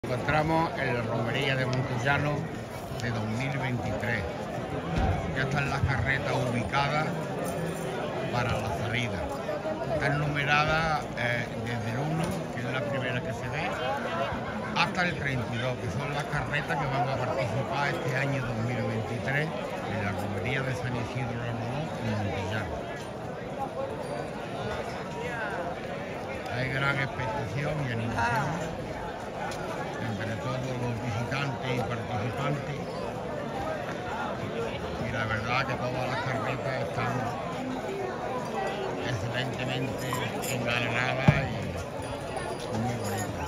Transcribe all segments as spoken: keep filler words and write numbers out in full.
Encontramos en la romería de Montellano de dos mil veintitrés. Ya están las carretas ubicadas para la salida. Están numeradas eh, desde el uno, que es la primera que se ve, hasta el treinta y dos, que son las carretas que van a participar este año dos mil veintitrés en la romería de San Isidro de Ramón en Montellano. Hay gran expectación y animación entre todos los visitantes y participantes, y la verdad que todas las carretas están excelentemente engalanadas y muy bonitas.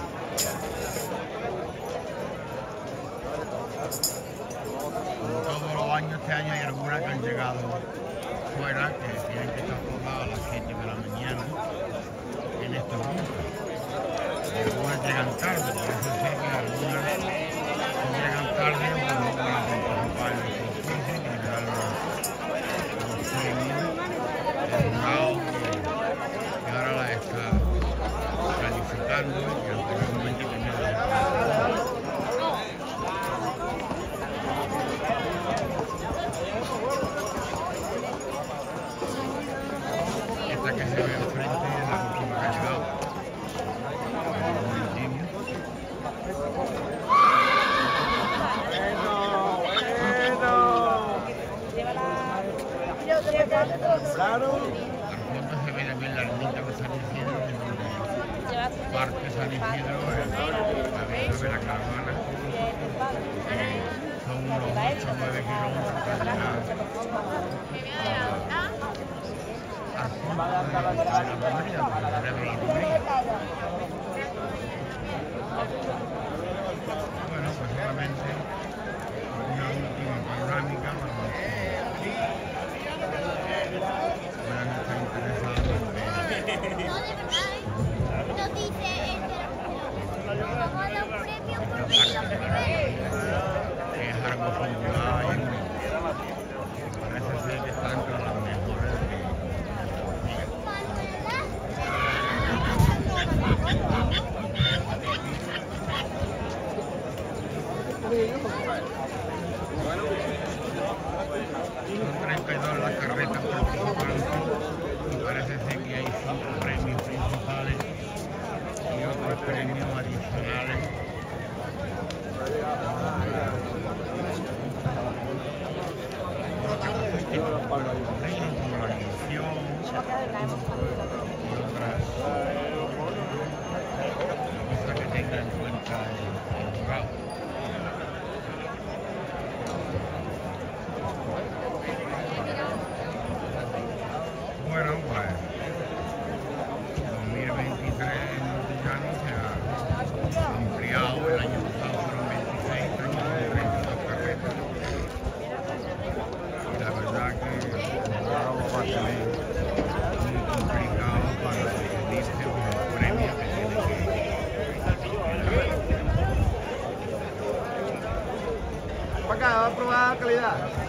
Como todos los años, este año hay algunas que han llegado fuera, que tienen que estar todas a las siete de la mañana en estos puntos. Algunas llegan tarde, por eso sé que algunas llegan tarde o no van a participar en el concurso y le dan los, los premios del jurado que, que ahora la está calificando y que anteriormente tenía la esta que se ve enfrente es la última que ha llegado. Claro. Al fondo se ve también la ermita de San Isidro, donde parte San Isidro, también se ve la caravana. Eh, son unos ocho o nueve kilómetros para llegar al fondo de la romería, donde se celebra la romería. Bueno, pues solamente una última panorámica para los que es algo singular y único. Parece ser que están con las mejores son treinta y dos las carretas participantes y parece ser que hay cinco premios principales y otros premios adicionales. Como la animación y otras cosas que tenga en cuenta el jurado. Bueno, pues dos mil veintitrés en Montellano se ha ampliado. El año pasado fueron veintiséis, este año son veintidós carretas. Y la verdad que el jurado va a tener muy complicado para decidirse por los premios que tiene que... Para acá, va a probar calidad.